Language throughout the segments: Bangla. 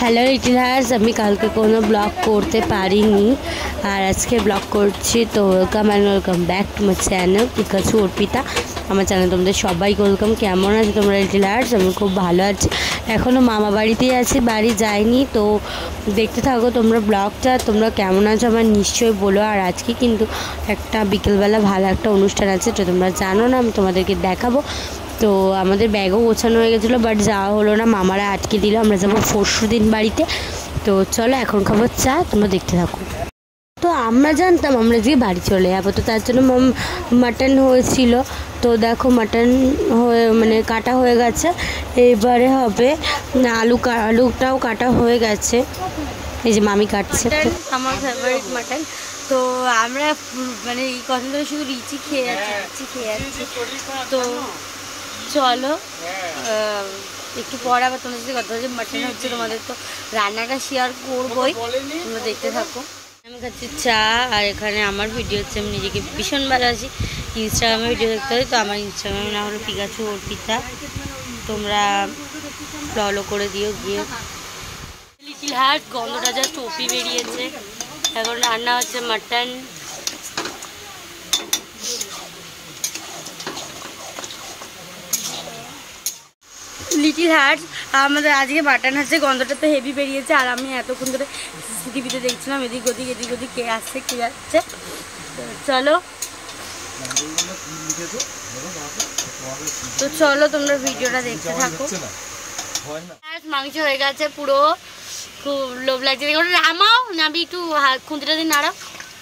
হ্যালো লিটিল হার্স, আমি কালকে কোনো ব্লগ করতে পারিনি আর আজকে ব্লগ করছি। তো welcome and welcome back to my channel Pikachu Arpita. আমার চ্যানেল তোমাদের সবাইকে ওয়েলকাম। কেমন আছে তোমরা লিটিল হার্স? আমি খুব ভালো আছি। এখনও মামা বাড়িতেই আছি, বাড়ি যাইনি। তো দেখতে থাকো তোমরা ব্লগটা। তোমরা কেমন আছো আমার নিশ্চয়ই বলো। আর আজকে কিন্তু একটা বিকেলবেলা ভালো একটা অনুষ্ঠান আছে, তো তোমরা জানো না, আমি তোমাদেরকে দেখাবো। তো আমাদের ব্যাগও গোছানো হয়ে গেছিলো, বাট যাওয়া হলো না, মামারা আটকে দিল। আমরা যাবো পরশু দিন বাড়িতে। তো চলো এখন খাবো চা, তোমরা দেখতে থাকো। তো আমরা জানতাম আমরা যে বাড়ি চলে যাবো, তো তার জন্য মাটন হয়েছিল। তো দেখো মাটন হয়ে মানে কাটা হয়ে গেছে, এবারে হবে আলুটাও কাটা হয়ে গেছে। এই যে মামি কাটছে, আমার ফেভারিট মাটন। তো আমরা মানে এই কদিন ধরে শুধু রিচি খেয়ে যাচ্ছি। তো চলো একটু পরে আবার তোমাদের সাথে কথা হচ্ছে। মাটন হচ্ছে, তোমাদের তো রান্নাটা শেয়ার করবোই, তোমরা দেখতে থাকো। আমি খাচ্ছি চা, আর এখানে আমার ভিডিও হচ্ছে। আমি নিজেকে ভীষণ ভালোবাসি, ইনস্টাগ্রামে ভিডিও দেখতে হয়। তো আমার ইনস্টাগ্রামে না হলো পিকাচু অর্পিতা, তোমরা ফলো করে দিও গিয়ে। লিটিল হার্ট গন্ধটা যা টপি বেরিয়েছে। এখন রান্না হচ্ছে মাটন। লিটিল হার্টস আমাদের আজকে মাটন হচ্ছে, গন্ধটা তো হেভি বেরিয়েছে। আর আমি এতক্ষণ ধরে সিসিটিভিতে দেখছিলাম এদিক ওদিক কে আসছে কে যাচ্ছে। চলো তো চলো তোমরা ভিডিওটা দেখতে থাকো। মাংস হয়ে গেছে পুরো, খুব লোভ লাগছে। নামাও, নাবি একটু খুঁতিটা দিয়ে নাড়াও।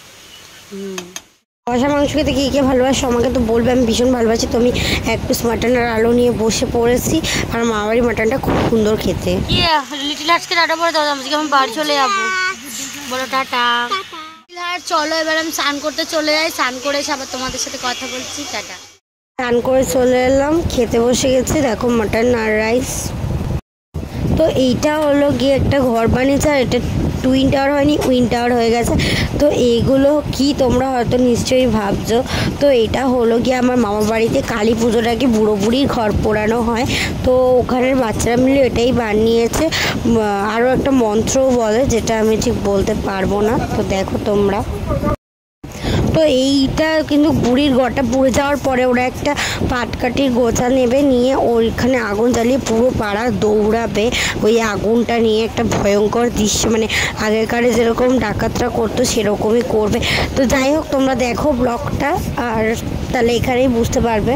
কষা মাংস খেতে কে কে ভালোবাসো আমাকে তো বলবে, আমি ভীষণ ভালোবাসি। তো আমি এক পিস মাটন আর আলু নিয়ে বসে পড়েছি। আর মামাবাড়ির মাটনটা খুব সুন্দর খেতে। লিটিল হার্টসকে টাটা বলে দাও, আজকে আমি বাড়ি চলে যাবো। বলো টাটা। লিটিল হার্ট চলো এবার আমি স্নান করতে চলে যাই, স্নান করে এসে আবার তোমাদের সাথে কথা বলছি। টাটা। স্নান করে চলে এলাম, খেতে বসে গেছি। দেখো মাটন আর রাইস। তো এইটা হলো গিয়ে একটা ঘর বানিয়েছে, আর এটা টুইন টাওয়ার হয়নি, উইন টাওয়ার হয়ে গেছে। তো এইগুলো কি তোমরা হয়তো নিশ্চয়ই ভাবছো। তো এটা হলো গিয়ে আমার মামা বাড়িতে কালী পুজোটাকে বুড়ো বুড়ির ঘর পোড়ানো হয়। তো ওখানের বাচ্চারা মিলে এটাই বানিয়েছে। আরও একটা মন্ত্রও বলে, যেটা আমি ঠিক বলতে পারবো না। তো দেখো তোমরা। তো এইটা কিন্তু বুড়ির ঘরটা পুড়ে যাওয়ার পরে ওরা একটা পাটকাঠির গোছা নেবে, নিয়ে ওইখানে আগুন জ্বালিয়ে পুরো পাড়া দৌড়াবে ওই আগুনটা নিয়ে। একটা ভয়ঙ্কর দৃশ্য, মানে আগেকারে যেরকম ডাকাতরা করতো সেরকমই করবে। তো যাই হোক তোমরা দেখো ব্লগটা, আর তাহলে এখানেই বুঝতে পারবে।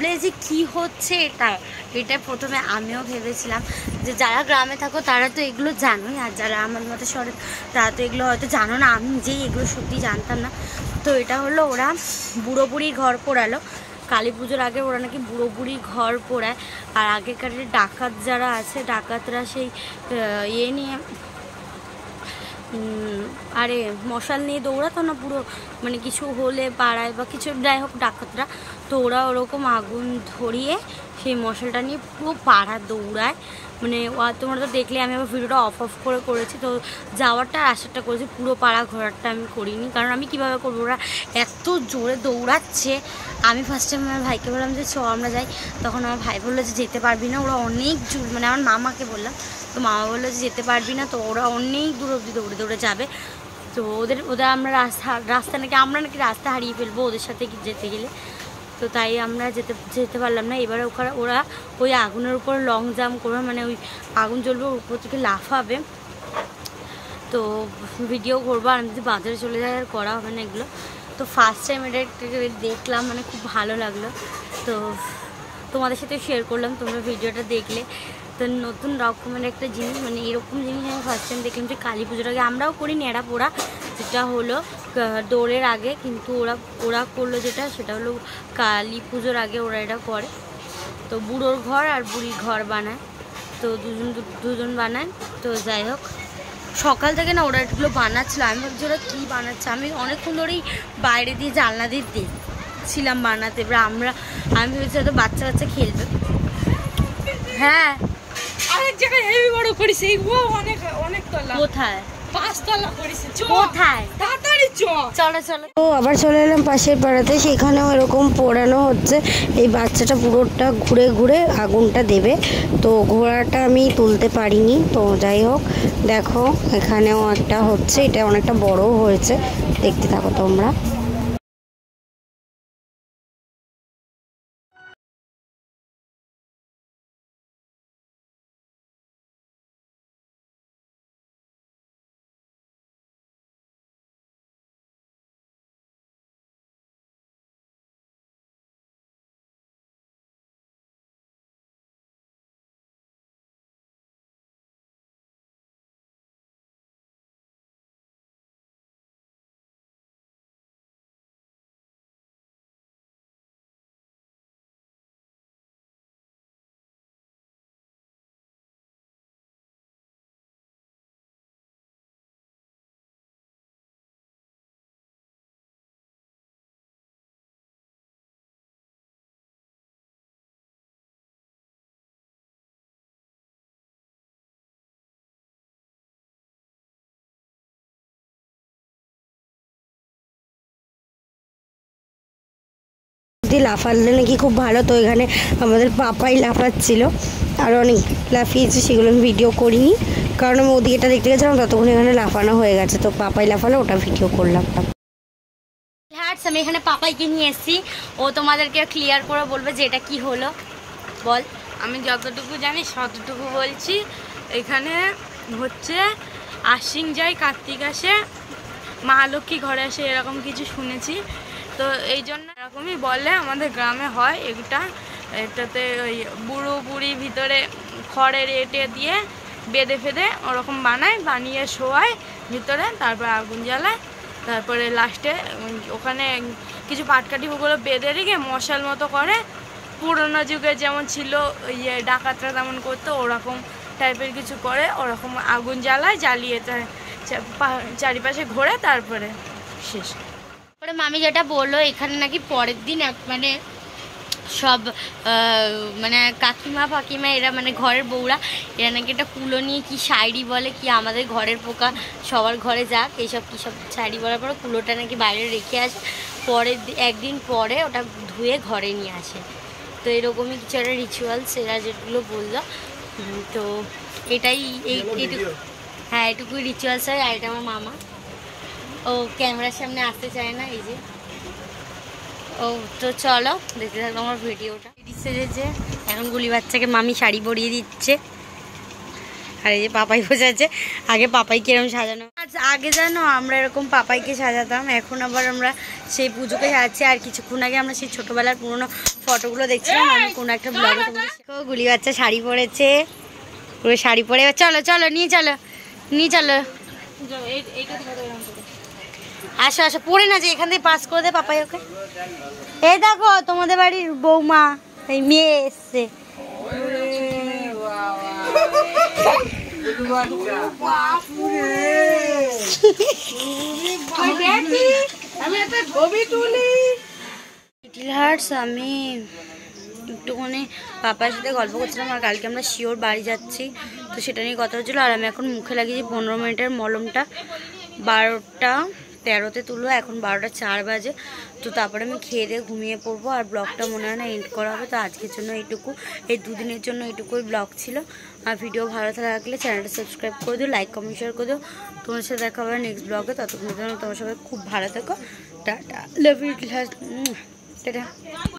ভাবলে যে কি হচ্ছে এটা প্রথমে আমিও ভেবেছিলাম যে যারা গ্রামে থাকো তারা তো এগুলো জানোই, আর যারা আমার মতো শহরে তারা তো এগুলো হয়তো জানো না। আমি নিজেই এগুলো সত্যি জানতাম না। তো এটা হলো ওরা বুড়ো বুড়ির ঘর পোড়ালো কালী পুজোর আগে। ওরা নাকি বুড়ো বুড়ি ঘর পোড়ায়। আর আগেকার ডাকাত যারা আছে, ডাকাতরা সেই ইয়ে নিয়ে আরে মশাল নিয়ে দৌড়াতো না পুরো, মানে কিছু হলে পাড়ায় বা কিছু, যাই হোক ডাকাতরা, তো ওরা ওরকম আগুন ধরিয়ে সেই মশালটা নিয়ে পুরো পাড়া দৌড়ায়। মানে তোমরা তো দেখলে, আমি আবার ভিডিওটা অফ করে করেছি। তো যাওয়ারটা আসারটা করেছি, পুরো পাড়া ঘোরারটা আমি করিনি, কারণ আমি কীভাবে করবো, ওরা এত জোরে দৌড়াচ্ছে। আমি ফার্স্ট টাইম আমার ভাইকে বললাম যে চ আমরা যাই, তখন আমার ভাই বললো যে যেতে পারবি না, ওরা অনেক জোর, মানে আমার মামাকে বললাম, তো মামা বললো যে যেতে পারবি না, তো ওরা অনেক দূর অবধি দৌড়ে দৌড়ে যাবে। তো ওদের আমরা রাস্তা নাকি আমরা নাকি রাস্তা হারিয়ে ফেলবো ওদের সাথে যেতে গেলে, তো তাই আমরা যেতে পারলাম না। এবারে ওরা ওই আগুনের উপর লং জাম্প করবে, মানে ওই আগুন জ্বলবে উপর থেকে লাফাবে। তো ভিডিও করবো, আর যদি বাজারে চলে যায় আর করা হবে না এগুলো। তো ফার্স্ট টাইম এটা দেখলাম, মানে খুব ভালো লাগলো। তো তোমাদের সাথে শেয়ার করলাম, তোমরা ভিডিওটা দেখলে। তো নতুন রকমের একটা জিনিস, মানে এরকম জিনিস আমি ফার্স্ট টাইম দেখলাম যে কালী পুজোর আগে আমরাও করি ন্যাড়া পোড়া, যেটা হলো দৌড়ের আগে, কিন্তু ওরা করলো যেটা, সেটা হলো কালী পুজোর আগে ওরা এটা করে। তো বুড়োর ঘর আর বুড়ির ঘর বানায়, তো দুজন বানায়। তো যাই হোক, সকাল থেকে না ওরা এগুলো বানাচ্ছিলো, আমি ভাবছি ওরা কী বানাচ্ছে। আমি অনেকক্ষণ ধরেই বাইরে দিয়ে জানলা দিয়ে দেখছিলাম বানাতে। এবার আমি ভেবেছি হয়তো বাচ্চা কাচ্চা খেলবে। হ্যাঁ, আরেক জায়গায় হেভি বড় করিস, এইগুলো অনেক তলা। কোথায়? 5 তলা করিস। কোথায়? তাড়াতাড়ি চলো। তো আবার চলে এলাম পাশের পাড়াতে, সেখানেও এরকম পোড়ানো হচ্ছে। এই বাচ্চাটা পুরোটা ঘুরে ঘুরে আগুনটা দেবে, তো ঘোড়াটা আমি তুলতে পারিনি। তো যাই হোক, দেখো এখানেও একটা হচ্ছে, এটা অনেকটা বড় হয়েছে, দেখতে থাকো তোমরা। লাফালে নাকি খুব ভালো, তো এখানে আমাদের পাপাই লাফাচ্ছিল, আর অনেক লাফিয়েছে, সেগুলো আমি ভিডিও করিনি, কারণ আমি ওদিকেটা দেখতে গেছিলাম, ততক্ষণ এখানে লাফানো হয়ে গেছে। তো পাপাই লাফালো, ওটা ভিডিও করলাম। হ্যাঁ, আমি এখানে পাপাইকে নিয়ে এসেছি, ও তোমাদেরকে ক্লিয়ার করে বলবে যে এটা কি হলো। বল। আমি যতটুকু জানি ততটুকু বলছি। এখানে হচ্ছে আশ্বিন যায়, কার্তিক আসে, মহালক্ষ্মী ঘরে আসে, এরকম কিছু শুনেছি। তো এই জন্য এরকমই বলে আমাদের গ্রামে হয় এটাতে ওই বুড়ো বুড়ি ভিতরে খড়ের এঁটে দিয়ে বেঁধে ফেঁধে ওরকম বানিয়ে শোয়ায় ভিতরে, তারপর আগুন জ্বালায়, তারপরে লাস্টে ওখানে কিছু পাটকাঠিগুলো বেঁধে রেখে মশাল মতো করে, পুরোনো যুগে যেমন ছিল ডাকাতরা তেমন করতো, ওরকম টাইপের কিছু করে, ওরকম আগুন জ্বালিয়ে চারিপাশে ঘোরে, তারপরে শেষ। তারপরে মামি যেটা বললো, এখানে নাকি পরের দিন মানে সব মানে কাকিমা ফাকিমা এরা, মানে ঘরের বউরা, এরা নাকি একটা কুলো নিয়ে কি শাড়ি বলে কি, আমাদের ঘরের পোকা সবার ঘরে যাক, এইসব কী সব শাড়ি বলার পরে কুলোটা নাকি বাইরে রেখে আসে, একদিন পরে ওটা ধুয়ে ঘরে নিয়ে আসে। তো এরকমই কিছু একটা রিচুয়ালস এরা যেগুলো বললো। তো এটাই এইটুকু, হ্যাঁ এটুকুই রিচুয়ালস হয়। আর এটা আমার মামা, ও ক্যামেরার সামনে আসতে চায় না, এই যে ও। তো চলো দেখতে থাকো আমার ভিডিওটা। সেজেছে এখন গুলি বাচ্চাকে মামি শাড়ি পরিয়ে দিচ্ছে, আর এই যে পাপাই বসে আছে। আগে পাপাই কিরম সাজানো, আচ্ছা আগে জানো আমরা এরকম পাপাইকে সাজাতাম, এখন আবার আমরা সেই পুজোকে সাজাচ্ছি। আর কিছুক্ষণ আগে আমরা সেই ছোটোবেলার পুরোনো ফটোগুলো দেখছিলাম, আমি কোনো একটা ব্লগে। গুলি বাচ্চা শাড়ি পরেছে, পুরো শাড়ি পরে। চলো চলো নিয়ে চলো, নিয়ে চলো, আসো আসো, পড়ে না যে এখান থেকে পাস করে দে পাপাই ওকে। এই দেখো তোমাদের বাড়ির বৌমা, এই মেয়ে এসছে। আমি একটুখানি পাপার সাথে গল্প করছিলাম, আর কালকে আমরা শিওর বাড়ি যাচ্ছি, তো সেটা নিয়ে কথা হচ্ছিলো। আর আমি এখন মুখে লাগিয়েছি 15 মিনিটের মলমটা, 12টা 13-তে তুলবো, এখন 12টা 4 বাজে। তো তারপরে আমি খেয়ে দিয়ে ঘুমিয়ে পড়বো, আর ব্লগটা মনে হয় না এন্ড করা হবে। তো আজকের জন্য এইটুকু, এই দুদিনের জন্য এইটুকুই ব্লগ ছিল। আর ভিডিও ভালো লাগলে চ্যানেলটা সাবস্ক্রাইব করে দিও, লাইক কমেন্ট শেয়ার করে দিও। তোমার সাথে দেখা হবে নেক্সট ব্লগে, ততক্ষণের জন্য তোমার সবাই খুব ভালো থেকো। Tata, love you, tata.